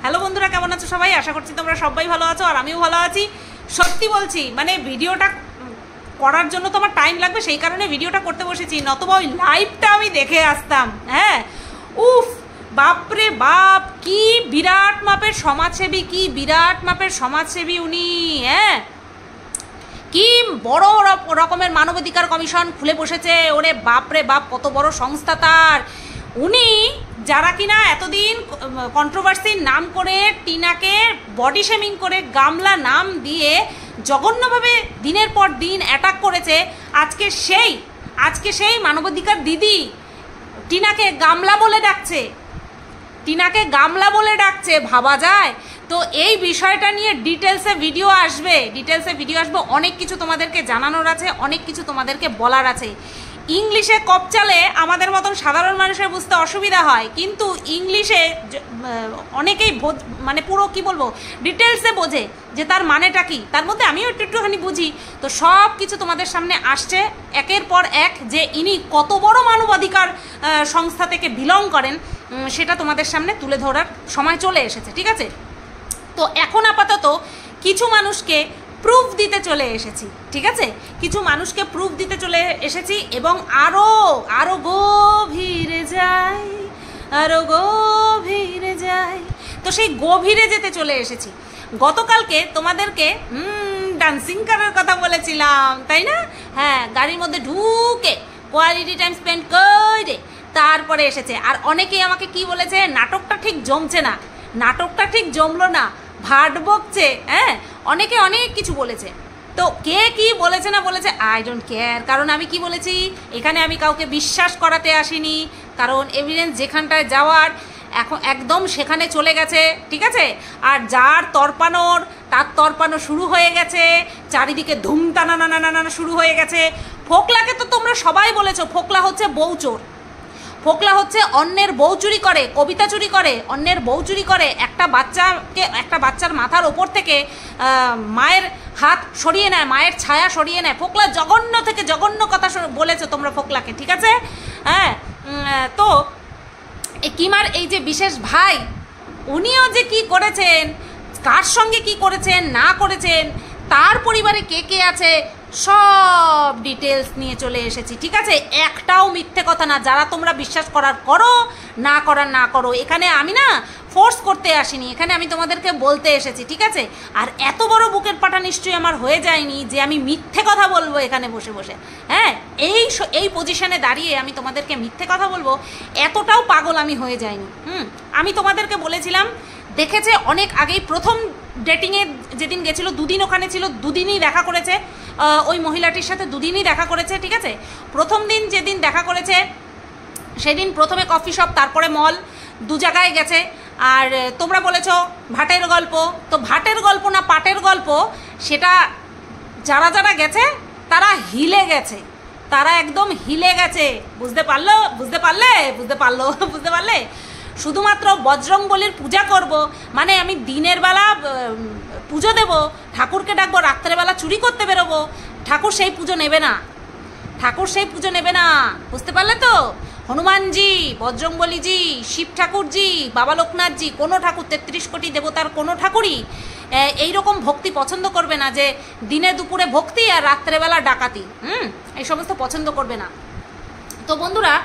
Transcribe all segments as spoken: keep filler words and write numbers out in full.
Hello বন্ধুরা, কেমন আছো সবাই? আশা করছি তোমরা সবাই ভালো আছো আর আমিও ভালো আছি। সত্যি বলছি, মানে ভিডিওটা করার জন্য তো আমার টাইম লাগবে, সেই কারণে ভিডিওটা করতে বসেছি, নতবা ওই লাইভটা আমি দেখে আসতাম। হ্যাঁ, উফ বাপরে বাপ, কি বিরাট মাপের সমাজসেবী, কি বিরাট মাপের সমাজসেবী উনি। হ্যাঁ, কি বড় রকমের মানবাধিকার কমিশন খুলে বসেছে। ওরে বাপরে বাপ, কত বড় সংস্থা তার। উনি যারা কিনা এতদিন কন্ট্রোভার্সির নাম করে টিনাকে বডি শেমিং করে গামলা নাম দিয়ে জঘন্যভাবে দিনের পর দিন অ্যাটাক করেছে, আজকে সেই আজকে সেই মানবাধিকার দিদি টিনাকে গামলা বলে ডাকছে, টিনাকে গামলা বলে ডাকছে। ভাবা যায়? তো এই বিষয়টা নিয়ে ডিটেলসে ভিডিও আসবে, ডিটেলসে ভিডিও আসবে অনেক কিছু তোমাদেরকে জানানোর আছে, অনেক কিছু তোমাদেরকে বলার আছে। ইংলিশে কপচালে আমাদের মতন সাধারণ মানুষের বুঝতে অসুবিধা হয়, কিন্তু ইংলিশে অনেকেই মানে পুরো কি বলবো ডিটেলসে বোঝে যে তার মানেটা কি। তার মধ্যে আমিও একটু একটুখানি বুঝি। তো সব কিছু তোমাদের সামনে আসছে একের পর এক, যে ইনি কত বড় মানবাধিকার সংস্থা থেকে বিলং করেন সেটা তোমাদের সামনে তুলে ধরার সময় চলে এসেছে। ঠিক আছে, তো এখন আপাতত কিছু মানুষকে প্রুফ দিতে চলে এসেছি। ঠিক আছে, কিছু মানুষকে প্রুফ দিতে চলে এসেছি এবং আরও আরও গভীরে যাই, আরও গভীরে যাই। তো সেই গভীরে যেতে চলে এসেছি। গতকালকে তোমাদেরকে ডান্সিং করার কথা বলেছিলাম, তাই না? হ্যাঁ, গাড়ির মধ্যে ঢুকে কোয়ালিটি টাইম স্পেন্ড করে তারপরে এসেছে। আর অনেকেই আমাকে কি বলেছে, নাটকটা ঠিক জমছে না, নাটকটা ঠিক জমলো না, ভাট বকছে। হ্যাঁ, অনেকে অনেক কিছু বলেছে। তো কে কি বলেছে না বলেছে আই ডোন্ট কেয়ার, কারণ আমি কি বলেছি, এখানে আমি কাউকে বিশ্বাস করাতে আসিনি, কারণ এভিডেন্স যেখানটায় যাওয়ার এখন একদম সেখানে চলে গেছে। ঠিক আছে, আর যার তরপানোর তার তরপানো শুরু হয়ে গেছে, চারিদিকে ধুম টানা নানা নানা শুরু হয়ে গেছে। ফোকলাকে তো তোমরা সবাই বলেছো ফোকলা হচ্ছে বউচোর, ফোকলা হচ্ছে অন্যের বউ চুরি করে, কবিতা চুরি করে, অন্যের বউ চুরি করে, একটা বাচ্চাকে একটা বাচ্চার মাথার ওপর থেকে মায়ের হাত সরিয়ে নেয়, মায়ের ছায়া সরিয়ে নেয়। ফোকলা জঘন্য থেকে জঘন্য কথা বলেছো তোমরা ফোকলাকে। ঠিক আছে, হ্যাঁ। তো এই কিমার এই যে বিশেষ ভাই, উনিও যে কি করেছেন, কার সঙ্গে কি করেছেন না করেছেন, তার পরিবারে কে কে আছে, সব ডিটেলস নিয়ে চলে এসেছি। ঠিক আছে, একটাও মিথ্যে কথা না। যারা তোমরা বিশ্বাস করার করো, না করার না করো। এখানে আমি না ফোর্স করতে আসিনি, এখানে আমি তোমাদেরকে বলতে এসেছি। ঠিক আছে, আর এত বড় বুকের পাটা নিশ্চয়ই আমার হয়ে যায়নি যে আমি মিথ্যে কথা বলবো এখানে বসে বসে। হ্যাঁ, এই এই পজিশনে দাঁড়িয়ে আমি তোমাদেরকে মিথ্যে কথা বলবো, এতটাও পাগল আমি হয়ে যাইনি। হুম, আমি তোমাদেরকে বলেছিলাম, দেখেছে অনেক আগেই, প্রথম ডেটিংয়ে যেদিন গেছিলো, দুদিন ওখানে ছিল, দুদিনই দেখা করেছে ওই মহিলাটির সাথে, দুদিনই দেখা করেছে। ঠিক আছে, প্রথম দিন যেদিন দেখা করেছে সেদিন প্রথমে কফি শপ, তারপরে মল, দু জায়গায় গেছে। আর তোমরা বলেছো ভাটের গল্প, তো ভাটের গল্প না পাটের গল্প, সেটা যারা যারা গেছে তারা হিলে গেছে, তারা একদম হিলে গেছে। বুঝতে পারলো? বুঝতে পারলে? বুঝতে পারলো? বুঝতে পারলে? শুধুমাত্র বজরংবলীর পূজা করব মানে আমি দিনের বেলা পুজো দেব, ঠাকুরকে ডাকবো, রাত্রেবেলা চুরি করতে বেরোবো, ঠাকুর সেই পুজো নেবে না, ঠাকুর সেই পুজো নেবে না। বুঝতে পারলে তো? হনুমানজি, বজরংবলীজি, শিব ঠাকুরজি, বাবা লোকনাথজি, কোনো ঠাকুর, তেত্রিশ কোটি দেবতার কোনো ঠাকুরই এইরকম ভক্তি পছন্দ করবে না, যে দিনে দুপুরে ভক্তি আর রাত্রেবেলা ডাকাতি। হুম, এই সমস্ত পছন্দ করবে না। তো বন্ধুরা,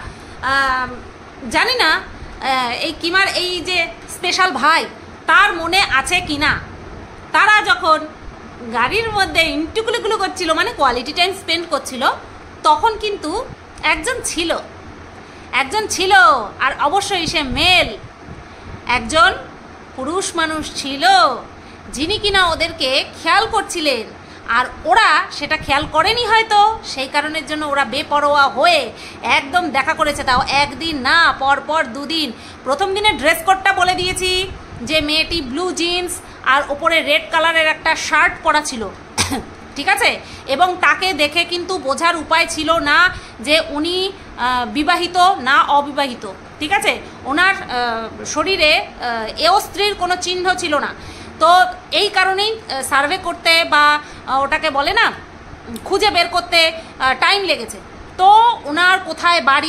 জানি না এই কিমার এই যে স্পেশাল ভাই তার মনে আছে কিনা, তারা যখন গাড়ির মধ্যে ইন্টুকুলুকুলু করছিল, মানে কোয়ালিটি টাইম স্পেন্ড করছিল, তখন কিন্তু একজন ছিল, একজন ছিল আর অবশ্যই সে মেল, একজন পুরুষ মানুষ ছিল, যিনি কিনা ওদেরকে খেয়াল করছিলেন। আর ওরা সেটা খেয়াল করেনি হয়তো, সেই কারণের জন্য ওরা বেপরোয়া হয়ে একদম দেখা করেছে। তাও একদিন না, পর পর দুদিন। প্রথম দিনে ড্রেস কোডটা বলে দিয়েছি, যে মেয়েটি ব্লু জিন্স আর ওপরে রেড কালারের একটা শার্ট পরা ছিল। ঠিক আছে, এবং তাকে দেখে কিন্তু বোঝার উপায় ছিল না যে উনি বিবাহিত না অবিবাহিত। ঠিক আছে, ওনার শরীরে এও স্ত্রীর কোনো চিহ্ন ছিল না। তো এই কারণেই সার্ভে করতে বা ওটাকে বলে না খুঁজে বের করতে টাইম লেগেছে। তো ওনার কোথায় বাড়ি,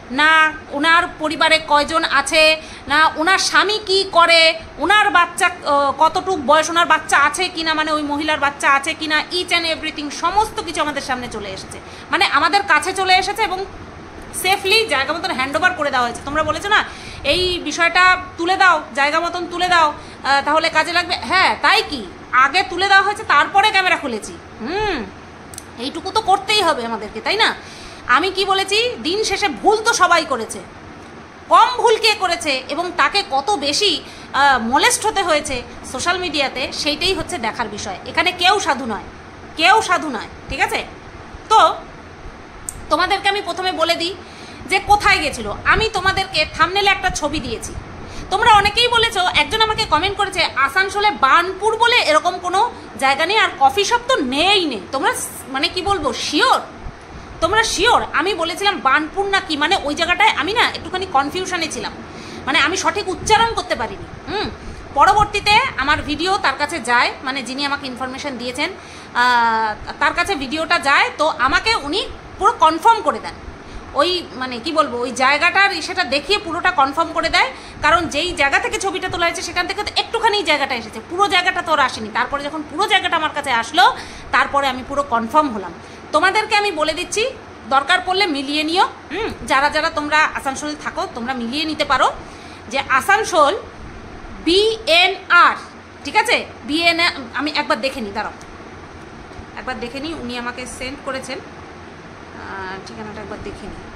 না ওনার পরিবারে কয়জন আছে, না ওনার স্বামী কি করে, ওনার বাচ্চা কতটুক বয়স, ওনার বাচ্চা আছে কিনা, মানে ওই মহিলার বাচ্চা আছে কিনা, ইচ অ্যান্ড এভরিথিং সমস্ত কিছু আমাদের সামনে চলে এসেছে, মানে আমাদের কাছে চলে এসেছে এবং সেফলি জায়গা মতন হ্যান্ড ওভার করে দেওয়া হয়েছে। তোমরা বলেছো না এই বিষয়টা তুলে দাও, জায়গা মতন তুলে দাও, তাহলে কাজে লাগবে। হ্যাঁ তাই কি, আগে তুলে দেওয়া হয়েছে তারপরে ক্যামেরা খুলেছি। হুম এইটুকু তো করতেই হবে আমাদেরকে, তাই না? আমি কি বলেছি, দিন শেষে ভুল তো সবাই করেছে, কম ভুল কে করেছে এবং তাকে কত বেশি মলেস্ট হতে হয়েছে সোশ্যাল মিডিয়াতে, সেইটাই হচ্ছে দেখার বিষয়। এখানে কেউ সাধু নয়, কেউ সাধু নয়, ঠিক আছে? তো তোমাদেরকে আমি প্রথমে বলে দিই যে কোথায় গেছিলো। আমি তোমাদেরকে থাম্বনেলে একটা ছবি দিয়েছি, তোমরা অনেকেই বলেছো, একজন আমাকে কমেন্ট করেছে আসানসোলে বার্নপুর বলে এরকম কোনো জায়গা নেই আর কফি শপ তো নেই নেই। তোমরা মানে কি বলবো, শিওর? তোমরা শিওর? আমি বলেছিলাম বার্নপুর না কি, মানে ওই জায়গাটায় আমি না একটুখানি কনফিউশনে ছিলাম, মানে আমি সঠিক উচ্চারণ করতে পারিনি। হুম পরবর্তীতে আমার ভিডিও তার কাছে যায়, মানে যিনি আমাকে ইনফরমেশন দিয়েছেন তার কাছে ভিডিওটা যায়, তো আমাকে উনি পুরো কনফার্ম করে দেন, ওই মানে কি বলবো ওই জায়গাটার সেটা দেখিয়ে পুরোটা কনফার্ম করে দেয়। কারণ যেই জায়গা থেকে ছবিটা তোলা হয়েছে সেখান থেকে তো একটুখানি জায়গাটা এসেছে, পুরো জায়গাটা তো আর আসেনি। তারপরে যখন পুরো জায়গাটা আমার কাছে আসলো তারপরে আমি পুরো কনফার্ম হলাম। তোমাদেরকে আমি বলে দিচ্ছি, দরকার পড়লে মিলিয়ে নিও। হুম যারা যারা তোমরা আসানসোল থাকো তোমরা মিলিয়ে নিতে পারো যে আসানসোল বিএনআর, ঠিক আছে? বিএনআর আমি একবার দেখে নিই, দাঁড়াও একবার দেখে নিই, উনি আমাকে সেন্ড করেছেন ঠিকানাটা, একবার দেখে নিই,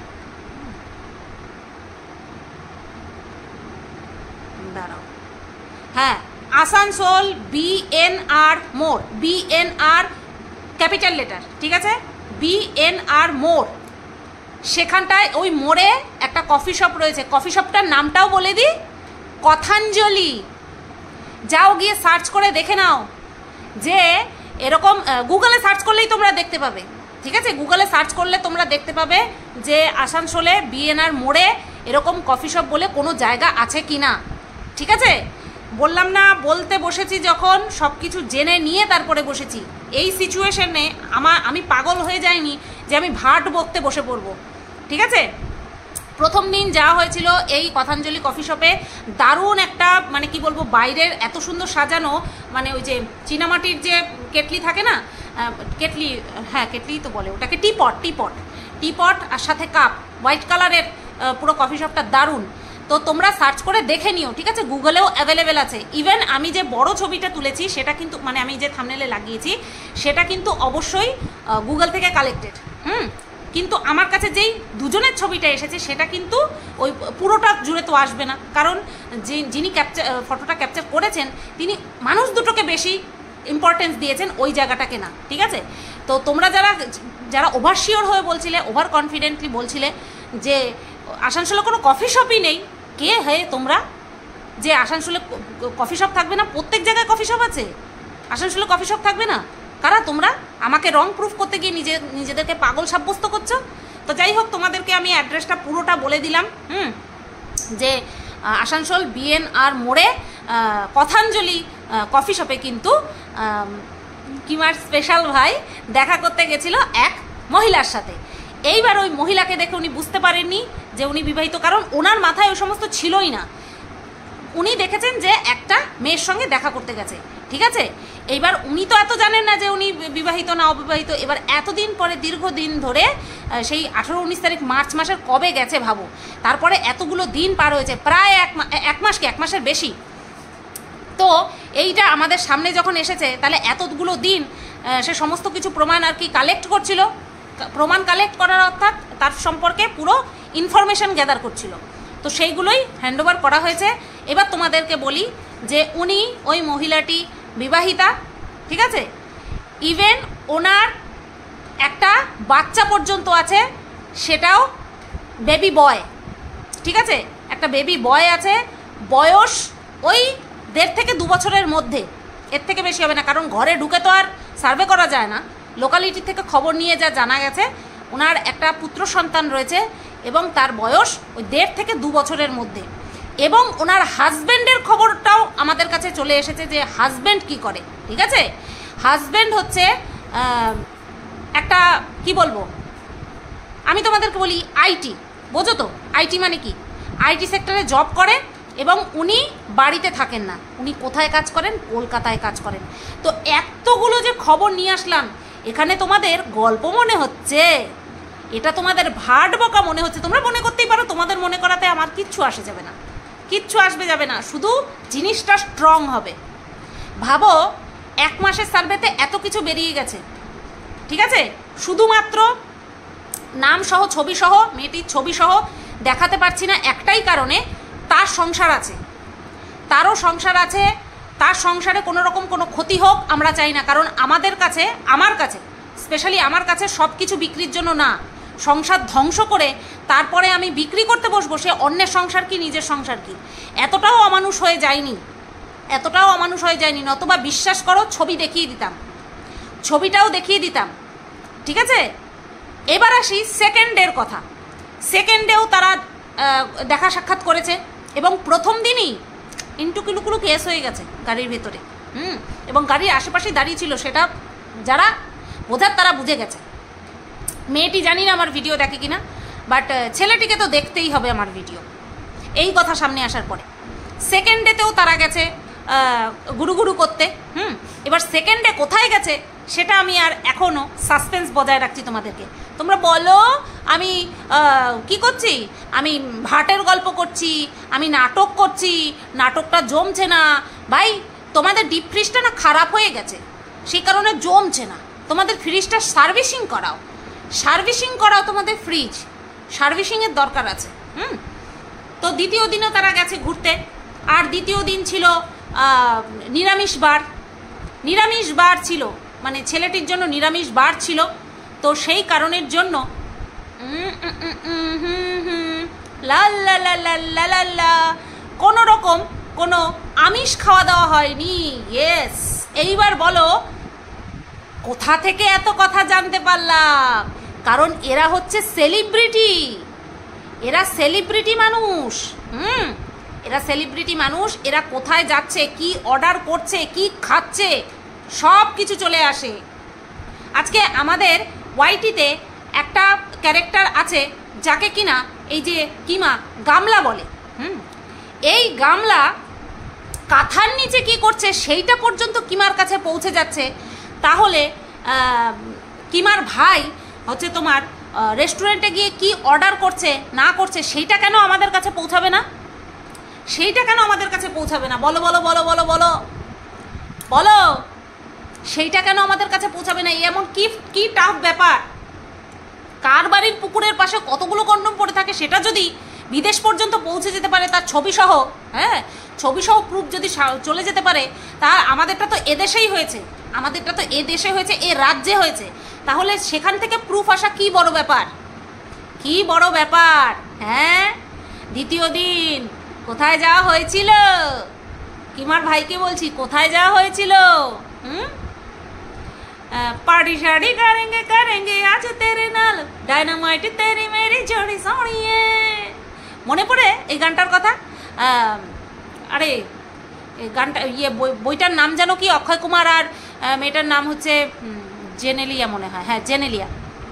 দাঁড়াও। হ্যাঁ আসানসোল বিএনআর মোড়, বিএনআর ক্যাপিটাল লেটার, ঠিক আছে? বিএনআর মোড়, সেখানটায় ওই মোড়ে একটা কফি শপ রয়েছে। কফি শপটার নামটাও বলে দিই, কথাঞ্জলি। যাও গিয়ে সার্চ করে দেখে নাও, যে এরকম গুগলে সার্চ করলেই তোমরা দেখতে পাবে, ঠিক আছে? গুগলে সার্চ করলে তোমরা দেখতে পাবে যে আসানসোলে বিএনআর মোড়ে এরকম কফি শপ বলে কোনো জায়গা আছে কি না, ঠিক আছে? বললাম না, বলতে বসেছি যখন সব কিছু জেনে নিয়ে তারপরে বসেছি। এই সিচুয়েশনে আমার আমি পাগল হয়ে যাইনি যে আমি ভাট বকতে বসে পড়বো, ঠিক আছে? প্রথম দিন যাওয়া হয়েছিল এই কথাঞ্জলি কফি শপে, দারুণ একটা মানে কি বলবো বাইরের এত সুন্দর সাজানো, মানে ওই যে চীনামাটির যে কেটলি থাকে না, কেটলি, হ্যাঁ কেটলি তো বলে ওটাকে, টিপট টিপট টিপট আর সাথে কাপ, হোয়াইট কালারের পুরো কফি শপটা দারুণ। তো তোমরা সার্চ করে দেখে নিও, ঠিক আছে? গুগলেও অ্যাভেলেবেল আছে। ইভেন আমি যে বড় ছবিটা তুলেছি সেটা কিন্তু, মানে আমি যে থাম্বনেলে লাগিয়েছি সেটা কিন্তু অবশ্যই গুগল থেকে কালেক্টেড। হুম কিন্তু আমার কাছে যেই দুজনের ছবিটা এসেছে সেটা কিন্তু ওই পুরোটা জুড়ে তো আসবে না, কারণ যে যিনি ক্যাপচার ফটোটা ক্যাপচার করেছেন তিনি মানুষ দুটোকে বেশি ইম্পর্টেন্স দিয়েছেন ওই জায়গাটাকে না, ঠিক আছে? তো তোমরা যারা যারা ওভারশিওর হয়ে বলছিলে, ওভার কনফিডেন্টলি বলছিলে যে আসানসোলে কোনো কফি শপই নেই, কে হয়ে তোমরা যে আসানসোলে কফি শপ থাকবে না? প্রত্যেক জায়গায় কফি শপ আছে, আসানসোলে কফি শপ থাকবে না? কারা তোমরা? আমাকে রং প্রুফ করতে গিয়ে নিজে নিজেদেরকে পাগল সাব্যস্ত করছো। তো যাই হোক, তোমাদেরকে আমি অ্যাড্রেসটা পুরোটা বলে দিলাম। হুম যে আসানসোল বিএনআর মোড়ে কথাঞ্জলি কফি শপে কিন্তু কিমার স্পেশাল ভাই দেখা করতে গেছিল এক মহিলার সাথে। এইবার ওই মহিলাকে দেখে উনি বুঝতে পারেননি যে উনি বিবাহিত, কারণ ওনার মাথায় ওই সমস্ত ছিলই না। উনি দেখেছেন যে একটা মেয়ের সঙ্গে দেখা করতে গেছে, ঠিক আছে? এইবার উনি তো এত জানেন না যে উনি বিবাহিত না অবিবাহিত। এবার এতদিন পরে, দীর্ঘদিন ধরে, সেই আঠেরো উনিশ তারিখ মার্চ মাসের কবে গেছে ভাবো, তারপরে এতগুলো দিন পার হয়েছে, প্রায় এক এক মাস কি এক মাসের বেশি। তো এইটা আমাদের সামনে যখন এসেছে, তাহলে এতগুলো দিন সে সমস্ত কিছু প্রমাণ আর কি কালেক্ট করছিল, প্রমাণ কালেক্ট করার অর্থাৎ তার সম্পর্কে পুরো ইনফরমেশন গ্যাদার করছিল। তো সেইগুলোই হ্যান্ডওভার করা হয়েছে। এবার তোমাদেরকে বলি যে উনি, ওই মহিলাটি বিবাহিতা, ঠিক আছে? ইভেন ওনার একটা বাচ্চা পর্যন্ত আছে, সেটাও বেবি বয়, ঠিক আছে? একটা বেবি বয় আছে, বয়স ওই দেড় থেকে দু বছরের মধ্যে, এর থেকে বেশি হবে না, কারণ ঘরে ঢুকে তো আর সার্ভে করা যায় না। লোকালিটি থেকে খবর নিয়ে যা জানা গেছে, ওনার একটা পুত্র সন্তান রয়েছে এবং তার বয়স ওই দেড় থেকে দু বছরের মধ্যে। এবং ওনার হাজব্যান্ডের খবরটাও আমাদের কাছে চলে এসেছে যে হাজব্যান্ড কি করে, ঠিক আছে? হাজব্যান্ড হচ্ছে একটা কি বলবো, আমি তোমাদেরকে বলি আইটি, বোঝো তো আইটি মানে কি? আইটি সেক্টরে জব করে এবং উনি বাড়িতে থাকেন না, উনি কোথায় কাজ করেন? কলকাতায় কাজ করেন। তো এতগুলো যে খবর নিয়ে আসলাম, এখানে তোমাদের গল্প মনে হচ্ছে, এটা তোমাদের ভাট বকা মনে হচ্ছে, তোমরা মনে করতেই পারো, তোমাদের মনে করাতে আমার কিচ্ছু আসে যাবে না, কিচ্ছু আসবে যাবে না, শুধু জিনিসটা স্ট্রং হবে। ভাবো এক মাসের সার্ভেতে এত কিছু বেরিয়ে গেছে, ঠিক আছে? শুধুমাত্র নাম সহ ছবি সহ, মেয়েটির ছবি সহ দেখাতে পারছি না একটাই কারণে, তার সংসার আছে, তারও সংসার আছে, তার সংসারে কোনো রকম কোনো ক্ষতি হোক আমরা চাই না। কারণ আমাদের কাছে, আমার কাছে স্পেশালি আমার কাছে সব কিছু বিক্রির জন্য না, সংসার ধ্বংস করে তারপরে আমি বিক্রি করতে বসবো, সে অন্যের সংসার কি নিজের সংসার কি, এতটাও অমানুষ হয়ে যায়নি, এতটাও অমানুষ হয়ে যায়নি। নতবা বিশ্বাস করো ছবি দেখিয়ে দিতাম, ছবিটাও দেখিয়ে দিতাম, ঠিক আছে? এবার আসি সেকেন্ডের কথা। সেকেন্ডেও তারা দেখা সাক্ষাৎ করেছে এবং প্রথম দিনই ইন্টু কিলুকুলু কেস হয়ে গেছে গাড়ির ভেতরে, হুম এবং গাড়ির আশেপাশেই দাঁড়িয়ে ছিল, সেটা যারা বোঝার তারা বুঝে গেছে। মেয়েটি জানি না আমার ভিডিও দেখে কিনা, বাট ছেলেটিকে তো দেখতেই হবে আমার ভিডিও, এই কথা সামনে আসার পরে। সেকেন্ডেতেও তারা গেছে গুরু গুরু করতে, হুম এবার সেকেন্ডে কোথায় গেছে সেটা আমি আর এখনও সাসপেন্স বজায় রাখছি তোমাদেরকে। তোমরা বলো আমি কি করছি, আমি ভাটের গল্প করছি, আমি নাটক করছি, নাটকটা জমছে না। ভাই তোমাদের ডিপ ফ্রিজটা না খারাপ হয়ে গেছে, সেই কারণে জমছে না। তোমাদের ফ্রিজটা সার্ভিসিং করাও, সার্ভিসিং করাও তোমাদের ফ্রিজ, সার্ভিসিংয়ের দরকার আছে। হুম তো দ্বিতীয় দিনও তারা গেছে ঘুরতে, আর দ্বিতীয় দিন ছিল নিরামিষ বার, নিরামিষ বার ছিল, মানে ছেলেটির জন্য নিরামিষ বার ছিল। তো সেই কারণের জন্য লা লা লা লা লা লা লা কোনো রকম কোনো আমিষ খাওয়া দাওয়া হয়নি। ইয়েস, এইবার বলো কোথা থেকে এত কথা জানতে পারলাম? কারণ এরা হচ্ছে সেলিব্রিটি, এরা সেলিব্রিটি মানুষ, হুম এরা সেলিব্রিটি মানুষ। এরা কোথায় যাচ্ছে, কি অর্ডার করছে, কি খাচ্ছে, সব কিছু চলে আসে। আজকে আমাদের ওয়াইটিতে একটা ক্যারেক্টার আছে যাকে কিনা এই যে কিমা গামলা বলে, হুম এই গামলা কাঁথার নিচে কি করছে সেইটা পর্যন্ত কিমার কাছে পৌঁছে যাচ্ছে। তাহলে কিমার ভাই হচ্ছে তোমার রেস্টুরেন্টে গিয়ে কি অর্ডার করছে না করছে সেইটা কেন আমাদের কাছে পৌঁছাবে না? সেইটা কেন আমাদের কাছে পৌঁছাবে না? বলো বলো বলো বলো বলো বলো সেইটা কেন আমাদের কাছে পৌঁছাবে না? এমন কি কি টাফ ব্যাপার? কার বাড়ির পুকুরের পাশে কতগুলো কন্ডম পড়ে থাকে সেটা যদি বিদেশ পর্যন্ত পৌঁছে যেতে পারে, তার ছবি সহ, হ্যাঁ ছবি সহ প্রুফ যদি চলে যেতে পারে, তা আমাদেরটা তো এদেশেই হয়েছে, আমাদেরটা তো এ দেশে হয়েছে, এ রাজ্যে হয়েছে। তাহলে সেখান থেকে প্রুফ আসা কি বড় ব্যাপার, কি বড় ব্যাপার? হ্যাঁ দ্বিতীয় দিন কোথায় যাওয়া হয়েছিল? কিমার ভাইকে বলছি কোথায় যাওয়া হয়েছিল? হুম पार्टी शादी करेंगे करेंगे आज तेरे नाल डायनामाइट तेरी मेरी जोड़ी सोनिए। মনে পড়ে এই গানটার কথা? আরে এই গানটা ইয়ে বইটার নাম জানো কি? অক্ষয় কুমার আর মেয়েটার নাম হচ্ছে জেনেলিয়া মনে হয়, হ্যাঁ জেনেলিয়া,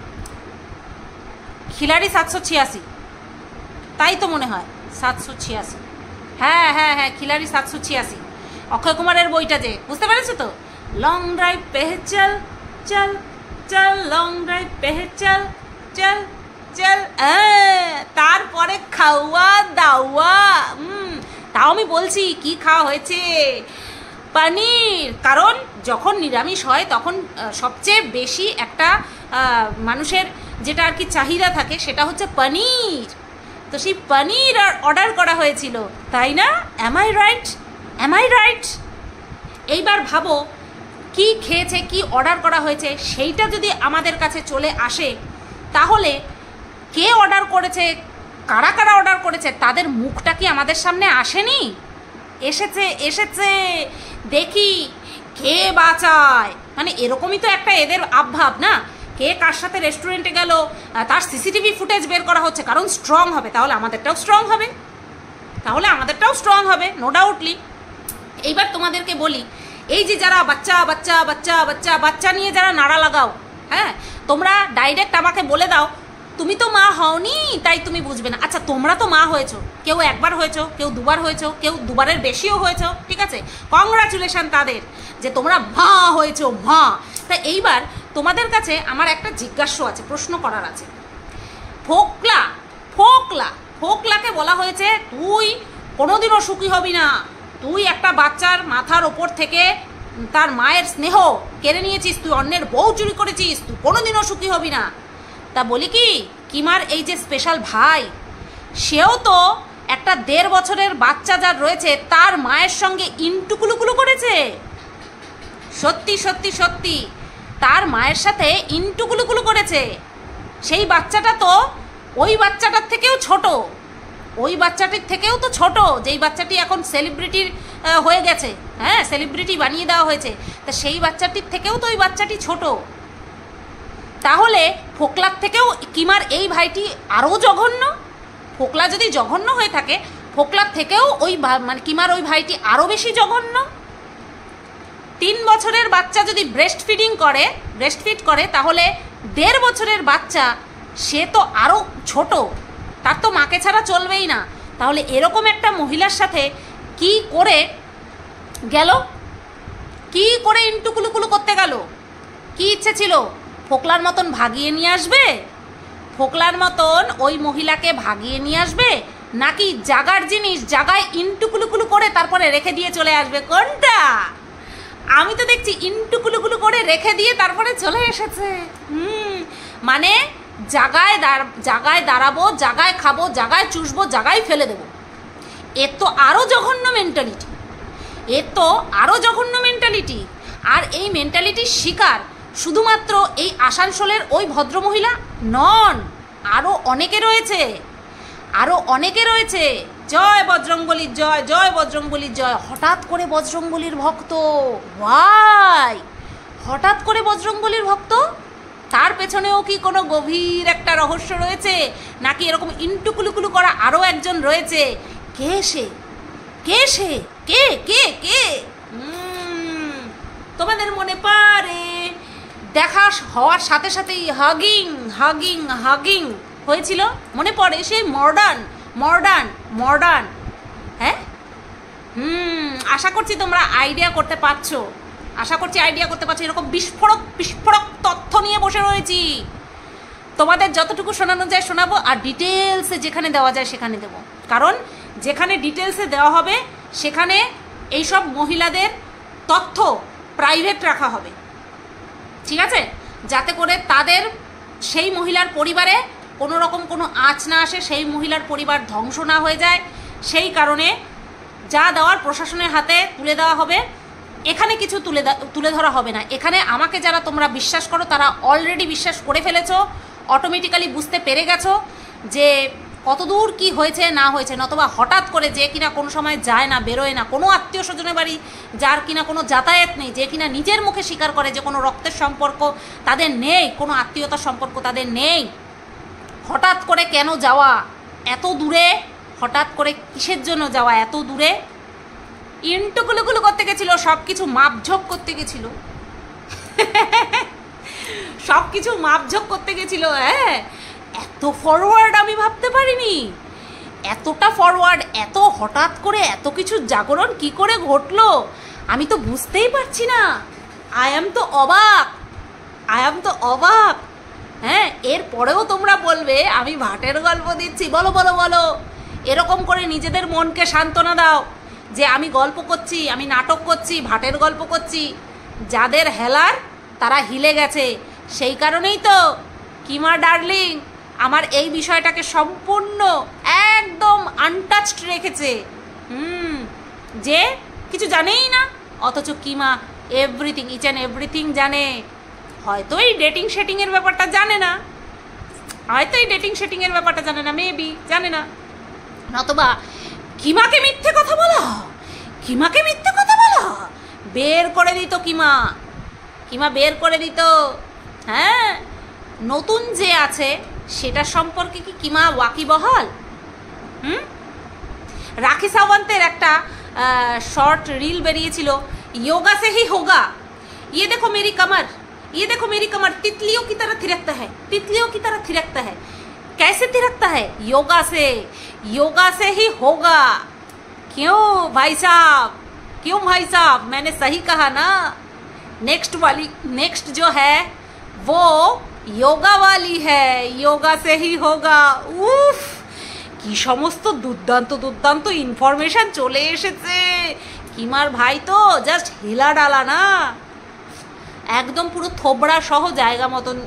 খিলাড়ি সাতশো ছিয়াশি, তাই তো মনে হয় সাতশো ছিয়াশি, হ্যাঁ হ্যাঁ হ্যাঁ খিলাড়ি সাতশো ছিয়াশি, অক্ষয় কুমারের বইটা যে, বুঝতে পেরেছো তো? লং ড্রাইভ पे चल चल चल লং ড্রাইভ पे चल चल चल, তারপরে খাওয়া দাওয়া। হুম তাও আমি বলছি কি খাওয়া হয়েছে? পনির। কারণ যখন নিরামিষ হয় তখন সবচেয়ে বেশি একটা মানুষের যেটা আর কি চাহিদা থাকে সেটা হচ্ছে পনির। তো সেই পনির অর্ডার করা হয়েছিল, তাই না? Am I right? Am I right? এইবার ভাবো কি খেয়েছে, কি অর্ডার করা হয়েছে সেইটা যদি আমাদের কাছে চলে আসে, তাহলে কে অর্ডার করেছে, কারা কারা অর্ডার করেছে, তাদের মুখটা কি আমাদের সামনে আসেনি? এসেছে, এসেছে। দেখি কে বাঁচায়, মানে এরকমই তো একটা এদের আবভাব না? কে কার সাথে রেস্টুরেন্টে গেল তার সিসিটিভি ফুটেজ বের করা হচ্ছে, কারণ স্ট্রং হবে, তাহলে আমাদেরটাও স্ট্রং হবে, তাহলে আমাদেরটাও স্ট্রং হবে নো ডাউটলি। এইবার তোমাদেরকে বলি, এই যে যারা বাচ্চা বাচ্চা বাচ্চা বাচ্চা বাচ্চা নিয়ে যারা নাড়া লাগাও, হ্যাঁ তোমরা ডাইরেক্ট আমাকে বলে দাও তুমি তো মা হওনি তাই তুমি বুঝবে না। আচ্ছা তোমরা তো মা হয়েছো, কেউ একবার হয়েছো, কেউ দুবার হয়েছো, কেউ দুবারের বেশিও হয়েছো, ঠিক আছে, কংগ্রাচুলেশন তাদের যে তোমরা মা হয়েছো মা। তা এইবার তোমাদের কাছে আমার একটা জিজ্ঞাসা আছে, প্রশ্ন করার আছে। ফোকলা ফোকলা ফোকলাকে বলা হয়েছে তুই কোনোদিনও সুখী হবি না, তুই একটা বাচ্চার মাথার ওপর থেকে তার মায়ের স্নেহ কেড়ে নিয়েছিস, তুই অন্যের বউ চুরি করেছিস, তুই কোনোদিনও সুখী হবি না। তা বলি কি কিমার এই যে স্পেশাল ভাই, সেও তো একটা দেড় বছরের বাচ্চা যার রয়েছে তার মায়ের সঙ্গে ইন্টুকুলুকুলু করেছে। সত্যি সত্যি সত্যি তার মায়ের সাথে ইন্টুকুলুকুলু করেছে। সেই বাচ্চাটা তো ওই বাচ্চাটার থেকেও ছোট, ওই বাচ্চাটির থেকেও তো ছোট, যেই বাচ্চাটি এখন সেলিব্রিটির হয়ে গেছে, হ্যাঁ সেলিব্রিটি বানিয়ে দেওয়া হয়েছে, তা সেই বাচ্চাটির থেকেও তো ওই বাচ্চাটি ছোট। তাহলে ফোকলার থেকেও কিমার এই ভাইটি আরও জঘন্য। ফোকলা যদি জঘন্য হয়ে থাকে, ফোকলার থেকেও ওই মানে কিমার ওই ভাইটি আরও বেশি জঘন্য। তিন বছরের বাচ্চা যদি ব্রেস্ট ফিডিং করে ব্রেস্ট ফিড করে তাহলে দেড় বছরের বাচ্চা সে তো আরও ছোট, তার তো মাকে ছাড়া চলবেই না। তাহলে এরকম একটা মহিলার সাথে কি করে গেল, কি করে ইন্টুকুলুকুলু করতে গেল? কি ইচ্ছে ছিল? ফোকলার মতন ভাগিয়ে নিয়ে আসবে? ফোকলার মতন ওই মহিলাকে ভাগিয়ে নিয়ে আসবে, নাকি জাগার জিনিস জাগায় ইন্টুকুলুকুলু করে তারপরে রেখে দিয়ে চলে আসবে? কোনটা? আমি তো দেখছি ইন্টুকুলুকুলু করে রেখে দিয়ে তারপরে চলে এসেছে। হুম মানে জাগায় জাগায় দাঁড়াবো, জাগায় খাবো, জাগায় চুষবো, জাগায় ফেলে দেবো। এর তো আরও জঘন্য মেন্টালিটি, এর তো আরও জঘন্য মেন্টালিটি। আর এই মেন্টালিটির শিকার শুধুমাত্র এই আসানসোলের ওই ভদ্রমহিলা নন, আরও অনেকে রয়েছে, আরও অনেকে রয়েছে। জয় বজরংবলীর জয়, জয় বজরংবলীর জয়। হঠাৎ করে বজরংবলীর ভক্ত, ওয়াই হঠাৎ করে বজরংবলীর ভক্ত? তার পেছনেও কি কোনো গভীর একটা রহস্য রয়েছে, নাকি এরকম ইন্টুকুলুকুলু করা আরও একজন রয়েছে? কে সে? কে সে? কে কে কে তোমাদের মনে পারে? দেখা হওয়ার সাথে সাথেই হাগিং হাগিং হাগিং হয়েছিল, মনে পড়ে? সেই মডার্ন মডার্ন মডার্ন হ্যাঁ হুম আশা করছি তোমরা আইডিয়া করতে পারছো, আশা করছি আইডিয়া করতে পারছো। এরকম বিস্ফোরক বিস্ফোরক তথ্য নিয়ে বসে রয়েছি, তোমাদের যতটুকু শোনানো যায় শোনাবো, আর ডিটেলসে যেখানে দেওয়া যায় সেখানে দেবো। কারণ যেখানে ডিটেলসে দেওয়া হবে সেখানে এইসব মহিলাদের তথ্য প্রাইভেট রাখা হবে, ঠিক আছে, যাতে করে তাদের সেই মহিলার পরিবারে কোনো রকম কোনো আঁচ না আসে, সেই মহিলার পরিবার ধ্বংস না হয়ে যায়। সেই কারণে যা দেওয়ার প্রশাসনের হাতে তুলে দেওয়া হবে, এখানে কিছু তুলে তুলে ধরা হবে না। এখানে আমাকে যারা তোমরা বিশ্বাস করো তারা অলরেডি বিশ্বাস করে ফেলেছো, অটোমেটিক্যালি বুঝতে পেরে গেছো যে কতদূর কি হয়েছে না হয়েছে। নতবা হঠাৎ করে যে কিনা কোনো সময় যায় না, বেরোয় না, কোনো আত্মীয় স্বজনের বাড়ি যার কিনা কোনো যাতায়াত নেই, যে কিনা নিজের মুখে স্বীকার করে যে কোনো রক্তের সম্পর্ক তাদের নেই, কোনো আত্মীয়তার সম্পর্ক তাদের নেই, হঠাৎ করে কেন যাওয়া এত দূরে? হঠাৎ করে কিসের জন্য যাওয়া এত দূরে? ইন্টুকুলুকুলু করতে গেছিল, সব কিছু মাপঝোপ করতে গেছিল, সব কিছু মাপঝোপ করতে গেছিল। হ্যাঁ, এত ফরওয়ার্ড আমি ভাবতে পারিনি, এতটা ফরওয়ার্ড, এত হঠাৎ করে এত কিছু জাগরণ কি করে ঘটলো আমি তো বুঝতেই পারছি না। আই এম তো অবাক, আই এম তো অবাক। হ্যাঁ, এরপরেও তোমরা বলবে আমি ভাটের গল্প দিচ্ছি। বলো বলো বলো, এরকম করে নিজেদের মনকে সান্ত্বনা দাও যে আমি গল্প করছি, আমি নাটক করছি, ভাটের গল্প করছি। যাদের হেলার তারা হিলে গেছে, সেই কারণেই তো কিমা ডার্লিং আমার এই বিষয়টাকে সম্পূর্ণ একদম আনটাচড রেখেছে। হুম যে কিছু জানেই না, অথচ কিমা এভরিথিং, ইচ অ্যান্ড এভরিথিং জানে। হয়তো এই ডেটিং শেটিংয়ের ব্যাপারটা জানে না, হয়তো এই ডেটিং শেটিংয়ের ব্যাপারটা জানে না, মেবি জানে না। নতবা কিমাকে মিথ্যে কথা বলা, কিমাকে মিথ্যে কথা বলা বের করে দিত কিমা, কিমা বের করে দিত। হ্যাঁ, নতুন যে আছে সেটা সম্পর্কে কি কিমা ওয়াকিবহাল? হুম রাখি সাওয়ান্তের একটা শর্ট রিল বেরিয়েছিল, योगा से ही होगा, ये देखो मेरी कमर, ये देखो मेरी कमर तितलियों की तरह थिरकता है, तितलियों की तरह थिरकता है। कैसे थिरकता है? योगा से, योगा से ही होगा। क्यों भाई साहब, क्यों भाई साहब, मैंने सही कहा ना। नेक्स्ट वाली, नेक्स्ट जो है वो योगा वाली है, योगा से ही होगा। उफ, কি সমস্ত দুর্দান্ত দুর্দান্ত ইনফরমেশন চলে এসেছে। কিমার ভাই তো জাস্ট হেলা ডালা না, একদম পুরো থোবড়া সহ জায়গা মতন,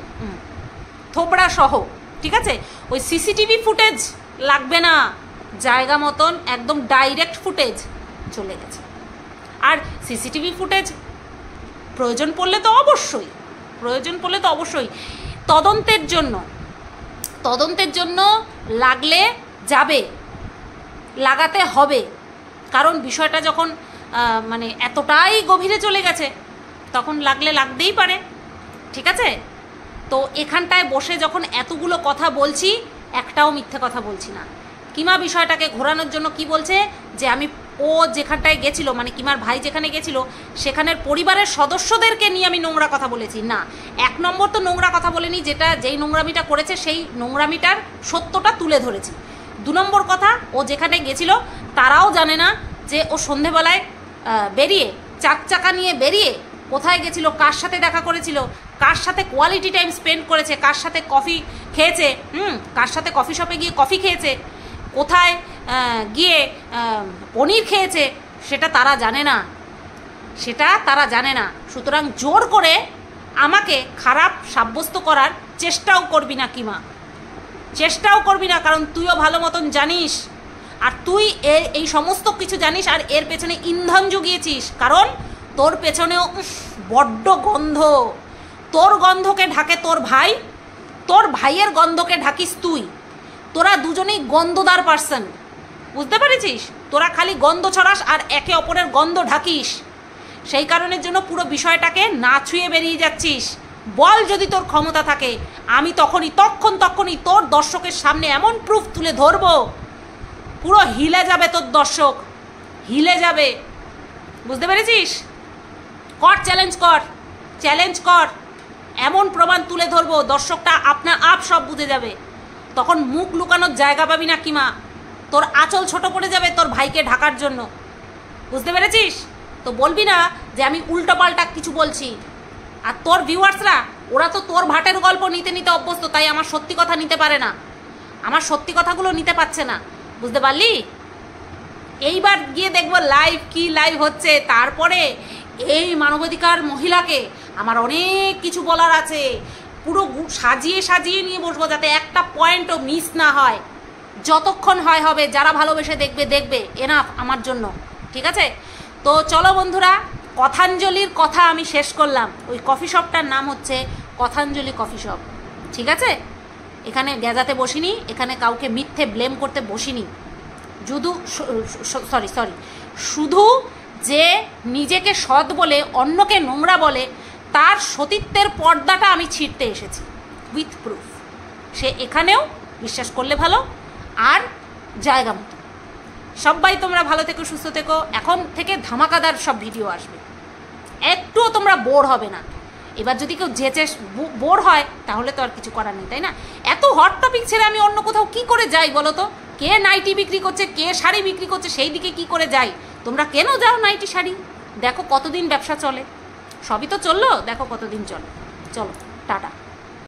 থোবড়া সহ, ঠিক আছে? ওই সিসিটিভি ফুটেজ লাগবে না, জায়গা মতন একদম ডাইরেক্ট ফুটেজ চলে গেছে। আর সিসিটিভি ফুটেজ প্রয়োজন পড়লে তো অবশ্যই, প্রয়োজন পড়লে তো অবশ্যই তদন্তের জন্য, তদন্তের জন্য লাগলে যাবে, লাগাতে হবে। কারণ বিষয়টা যখন মানে এতটাই গভীরে চলে গেছে তখন লাগলে লাগতেই পারে, ঠিক আছে? তো এখানটায় বসে যখন এতগুলো কথা বলছি, একটাও মিথ্যে কথা বলছি না। কিমা বিষয়টাকে ঘোরানোর জন্য কি বলছে যে আমি, ও যেখানটায় গেছিল, মানে কিমার ভাই যেখানে গেছিল সেখানের পরিবারের সদস্যদেরকে নিয়ে আমি নোংরা কথা বলেছি। না, এক নম্বর তো নোংরা কথা বলিনি, যেটা যেই নোংরামিটা করেছে সেই নোংরামিটার সত্যটা তুলে ধরেছি। দু নম্বর কথা, ও যেখানে গেছিল তারাও জানে না যে ও সন্ধেবেলায় বেরিয়ে, চার চাকা নিয়ে বেরিয়ে কোথায় গেছিল, কার সাথে দেখা করেছিল, কার সাথে কোয়ালিটি টাইম স্পেন্ড করেছে, কার সাথে কফি খেয়েছে, হুম কার সাথে কফি শপে গিয়ে কফি খেয়েছে, কোথায় গিয়ে পনির খেয়েছে, সেটা তারা জানে না, সেটা তারা জানে না। সুতরাং জোর করে আমাকে খারাপ সাব্যস্ত করার চেষ্টাও করবি না কিমা, চেষ্টাও করবি না, কারণ তুইও ভালো মতন জানিস, আর তুই এর এই সমস্ত কিছু জানিস আর এর পেছনে ইন্ধন জুগিয়েছিস। কারণ তোর পেছনেও বড্ড গন্ধ, তোর গন্ধকে ঢাকে তোর ভাই, তোর ভাইয়ের গন্ধকে ঢাকিস তুই। তোরা দুজনেই গন্ধদার পার্সন, বুঝতে পেরেছিস? তোরা খালি গন্ধ ছড়াস আর একে অপরের গন্ধ ঢাকিস। সেই কারণের জন্য পুরো বিষয়টাকে না ছুঁয়ে বেরিয়ে যাচ্ছিস। বল যদি তোর ক্ষমতা থাকে, আমি তখনই তখন তখনই তোর দর্শকের সামনে এমন প্রুফ তুলে ধরবো, পুরো হিলে যাবে তোর দর্শক, হিলে যাবে, বুঝতে পেরেছিস? কর, চ্যালেঞ্জ কর, চ্যালেঞ্জ কর, এমন প্রমাণ তুলে ধরবো দর্শকটা আপনা আপ সব বুঝে যাবে। তখন মুখ লুকানোর জায়গা পাবি না কিমা, তোর আঁচল ছোট পড়ে যাবে তোর ভাইকে ঢাকার জন্য, বুঝতে পেরেছিস? তো বলবি না যে আমি উল্টো পাল্টা কিছু বলছি। আর তোর ভিউয়ার্সরা, ওরা তো তোর ভাটের গল্প নিতে নিতে অভ্যস্ত, তাই আমার সত্যি কথা নিতে পারে না, আমার সত্যি কথাগুলো নিতে পারছে না, বুঝতে পারলি? এইবার গিয়ে দেখবো লাইভ কি লাইভ হচ্ছে, তারপরে এই মানবাধিকার মহিলাকে আমার অনেক কিছু বলার আছে, পুরো সাজিয়ে সাজিয়ে নিয়ে বসবো যাতে একটা পয়েন্টও মিস না হয়। যতক্ষণ হয় হবে, যারা ভালোবেসে দেখবে দেখবে, এনাফ আমার জন্য, ঠিক আছে? তো চলো বন্ধুরা, কথাঞ্জলির কথা আমি শেষ করলাম। ওই কফি শপটার নাম হচ্ছে কথাঞ্জলি কফি শপ, ঠিক আছে? এখানে গেজাতে বসিনি, এখানে কাউকে মিথ্যে ব্লেম করতে বসিনি, শুধু সরি সরি শুধু যে নিজেকে সৎ বলে অন্যকে নোংরা বলে তার সতীত্বের পর্দাটা আমি ছিঁড়তে এসেছি উইথ প্রুফ। সে এখানেও বিশ্বাস করলে ভালো, আর জায়গা মতো। সবাই তোমরা ভালো থেকো, সুস্থ থেকো। এখন থেকে ধামাকাদার সব ভিডিও আসবে, একটুও তোমরা বোর হবে না। এবার যদি কেউ যেচে বোর হয় তাহলে তো আর কিছু করার নেই, তাই না? এত হট টপিক ছেড়ে আমি অন্য কোথাও কি করে যাই বলো তো? কে নাইটি বিক্রি করছে, কে শাড়ি বিক্রি করছে, সেই দিকে কি করে যাই? তোমরা কেন যাও নাইটি শাড়ি? দেখো কতদিন ব্যবসা চলে, সবই তো চললো, দেখো কতদিন চলে। চলো টাটা।